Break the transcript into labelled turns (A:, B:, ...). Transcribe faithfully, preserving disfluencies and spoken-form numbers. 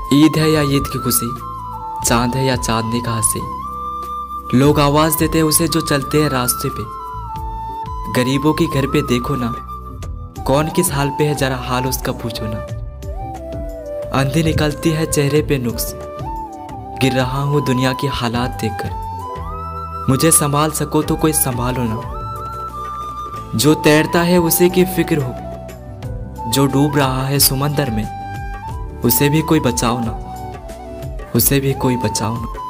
A: ईद है या ईद की खुशी, चांद है या चांदनी का हंसी। लोग आवाज देते हैं उसे जो चलते हैं रास्ते पे। गरीबों के घर पे देखो ना, कौन किस हाल पे है जरा हाल उसका पूछो ना। अंधी निकलती है चेहरे पे नुक्स, गिर रहा हूँ दुनिया की हालात देखकर। मुझे संभाल सको तो कोई संभालो ना। जो तैरता है उसे की फिक्र हो, जो डूब रहा है समंदर में उसे भी कोई बचाओ ना, उसे भी कोई बचाओ ना।